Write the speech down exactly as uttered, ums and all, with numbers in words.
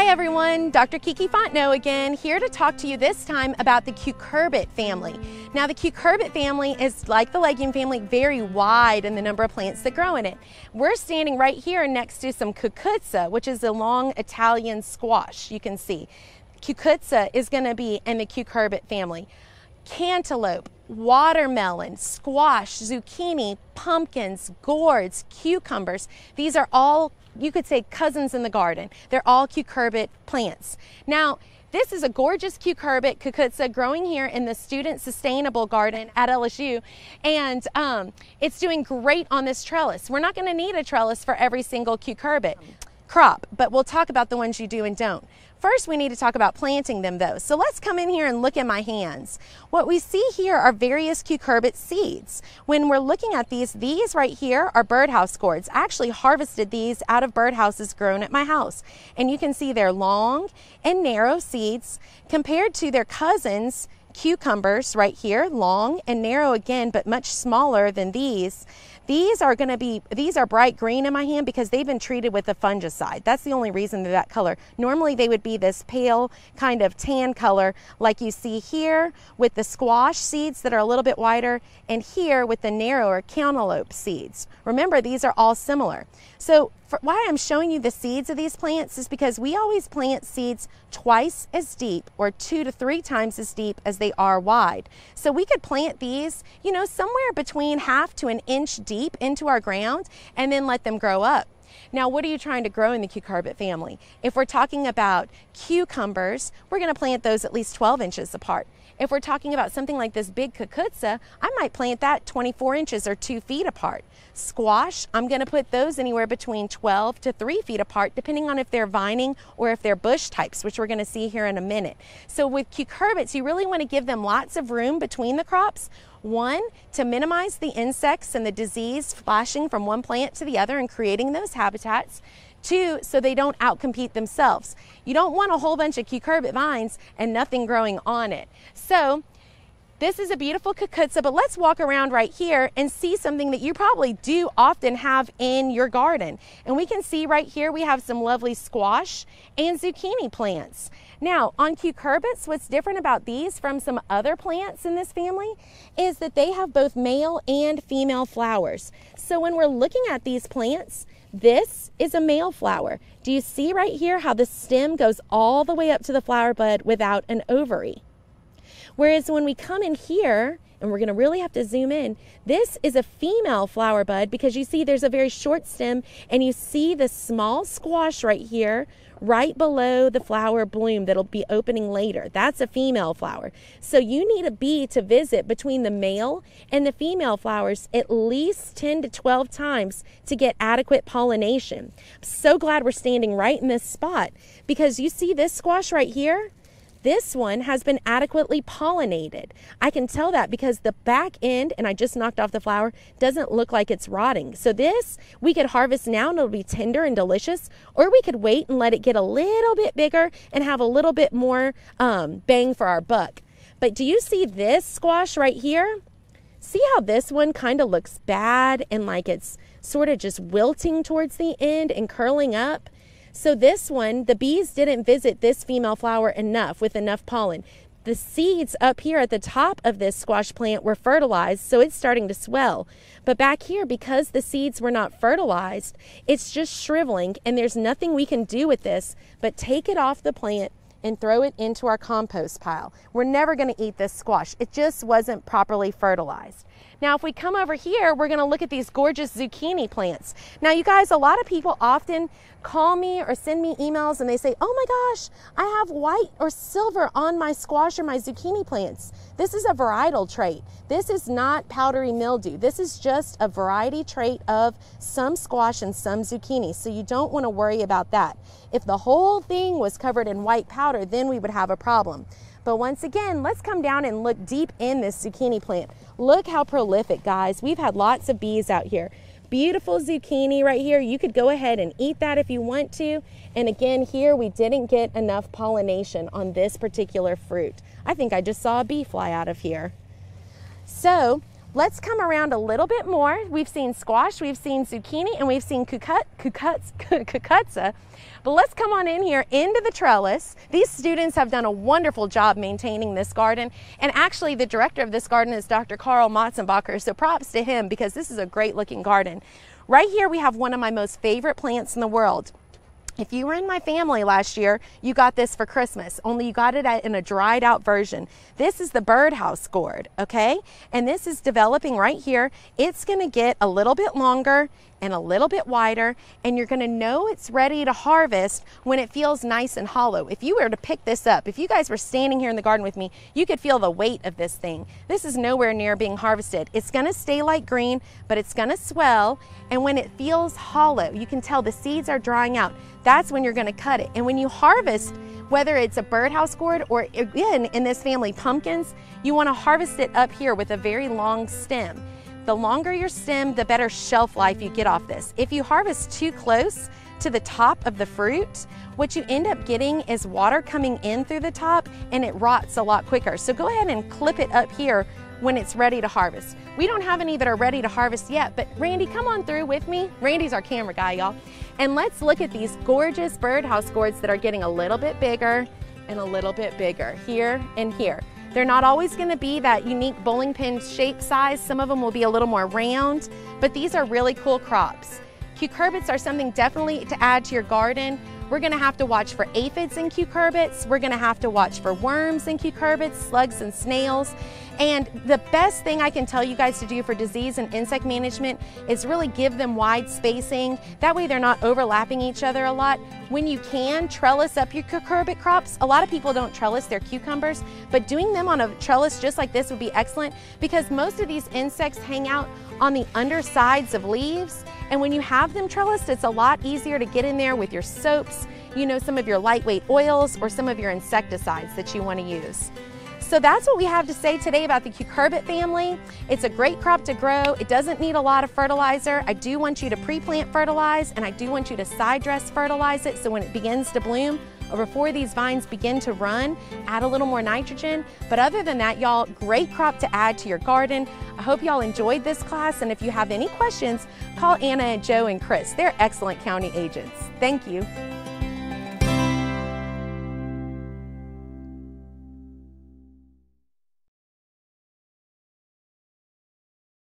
Hi everyone, Doctor Kiki Fontenot again, here to talk to you this time about the Cucurbit family. Now the Cucurbit family is like the legume family, very wide in the number of plants that grow in it. We're standing right here next to some Cucurbits, which is a long Italian squash, you can see. Cucurbits is going to be in the Cucurbit family. Cantaloupe, watermelon, squash, zucchini, pumpkins, gourds, cucumbers. These are all, you could say, cousins in the garden. They're all cucurbit plants. Now, this is a gorgeous cucurbit cucuzza growing here in the Student Sustainable Garden at L S U, and um, it's doing great on this trellis. We're not going to need a trellis for every single cucurbit crop, but we'll talk about the ones you do and don't. First, we need to talk about planting them though. So let's come in here and look at my hands. What we see here are various Cucurbit seeds. When we're looking at these, these right here are Birdhouse Gourds. I actually harvested these out of birdhouses grown at my house. And you can see they're long and narrow seeds compared to their cousins, cucumbers right here, long and narrow again, but much smaller than these. These are going to be, these are bright green in my hand because they've been treated with a fungicide. That's the only reason they're that color. Normally they would be this pale kind of tan color like you see here with the squash seeds that are a little bit wider, and here with the narrower cantaloupe seeds. Remember, these are all similar. So for why I'm showing you the seeds of these plants is because we always plant seeds twice as deep or two to three times as deep as they are wide. So we could plant these, you know, somewhere between half to an inch deep into our ground and then let them grow up. Now, what are you trying to grow in the Cucurbit family? If we're talking about cucumbers, we're going to plant those at least twelve inches apart. If we're talking about something like this big cucuzza, I might plant that twenty-four inches or two feet apart. Squash, I'm going to put those anywhere between twelve to three feet apart, depending on if they're vining or if they're bush types, which we're going to see here in a minute. So with cucurbits, you really want to give them lots of room between the crops. One, to minimize the insects and the disease splashing from one plant to the other and creating those habitats. Two, so they don't outcompete themselves. You don't want a whole bunch of cucurbit vines and nothing growing on it. So this is a beautiful cucuzza, but let's walk around right here and see something that you probably do often have in your garden. And we can see right here we have some lovely squash and zucchini plants. Now, on cucurbits, what's different about these from some other plants in this family is that they have both male and female flowers. So when we're looking at these plants, this is a male flower. Do you see right here how the stem goes all the way up to the flower bud without an ovary? Whereas when we come in here, and we're going to really have to zoom in, this is a female flower bud because you see there's a very short stem, and you see the small squash right here right below the flower bloom that'll be opening later. That's a female flower. So you need a bee to visit between the male and the female flowers at least ten to twelve times to get adequate pollination. I'm so glad we're standing right in this spot because you see this squash right here? This one has been adequately pollinated. I can tell that because the back end, and I just knocked off the flower, doesn't look like it's rotting. So this, we could harvest now and it'll be tender and delicious, or we could wait and let it get a little bit bigger and have a little bit more um, bang for our buck. But do you see this squash right here? See how this one kind of looks bad and like it's sort of just wilting towards the end and curling up? So this one, the bees didn't visit this female flower enough with enough pollen. The seeds up here at the top of this squash plant were fertilized, so it's starting to swell. But back here, because the seeds were not fertilized, it's just shriveling, and there's nothing we can do with this but take it off the plant and throw it into our compost pile. We're never going to eat this squash. It just wasn't properly fertilized. Now, if we come over here, we're going to look at these gorgeous zucchini plants. Now, you guys, a lot of people often call me or send me emails and they say, oh my gosh, I have white or silver on my squash or my zucchini plants. This is a varietal trait. This is not powdery mildew. This is just a variety trait of some squash and some zucchini. So you don't want to worry about that. If the whole thing was covered in white powder, then we would have a problem. But once again, let's come down and look deep in this zucchini plant. Look how prolific, guys. We've had lots of bees out here. Beautiful zucchini right here. You could go ahead and eat that if you want to. And again, here we didn't get enough pollination on this particular fruit. I think I just saw a bee fly out of here. So Let's come around a little bit more. We've seen squash, we've seen zucchini, and we've seen cucut, cucuts, cucutza. But let's come on in here into the trellis. These students have done a wonderful job maintaining this garden. And actually the director of this garden is Doctor Carl Matzenbacher, so props to him because this is a great looking garden. Right here we have one of my most favorite plants in the world. If you were in my family last year, you got this for Christmas, only you got it in a dried out version. This is the Birdhouse Gourd, okay? And this is developing right here. It's gonna get a little bit longer and a little bit wider, and you're gonna know it's ready to harvest when it feels nice and hollow. If you were to pick this up, if you guys were standing here in the garden with me, you could feel the weight of this thing. This is nowhere near being harvested. It's gonna stay light green, but it's gonna swell, and when it feels hollow, you can tell the seeds are drying out. That's when you're gonna cut it. And when you harvest, whether it's a Birdhouse Gourd or, again, in this family, pumpkins, you wanna harvest it up here with a very long stem. The longer your stem, the better shelf life you get off this. If you harvest too close to the top of the fruit, what you end up getting is water coming in through the top and it rots a lot quicker. So go ahead and clip it up here when it's ready to harvest. We don't have any that are ready to harvest yet, but Randy, come on through with me. Randy's our camera guy, y'all. And let's look at these gorgeous Birdhouse Gourds that are getting a little bit bigger and a little bit bigger here and here. They're not always gonna be that unique bowling pin shape size. Some of them will be a little more round, but these are really cool crops. Cucurbits are something definitely to add to your garden. We're gonna have to watch for aphids in cucurbits. We're gonna have to watch for worms in cucurbits, slugs and snails. And the best thing I can tell you guys to do for disease and insect management is really give them wide spacing. That way they're not overlapping each other a lot. When you can, trellis up your cucurbit crops. A lot of people don't trellis their cucumbers, but doing them on a trellis just like this would be excellent because most of these insects hang out on the undersides of leaves. And when you have them trellised, it's a lot easier to get in there with your soaps, you know, some of your lightweight oils or some of your insecticides that you want to use. So that's what we have to say today about the Cucurbit family. It's a great crop to grow. It doesn't need a lot of fertilizer. I do want you to pre-plant fertilize and I do want you to side dress fertilize it so when it begins to bloom or before these vines begin to run, add a little more nitrogen. But other than that, y'all, great crop to add to your garden. I hope y'all enjoyed this class, and if you have any questions, call Anna and Joe and Chris. They're excellent county agents. Thank you.